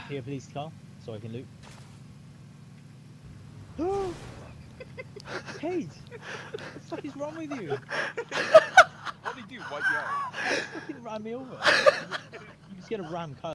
Here, police car, so I can loot. Paige! What the fuck is wrong with you? What did he do? Wipe you out? You fucking ran me over. You just get a ram car.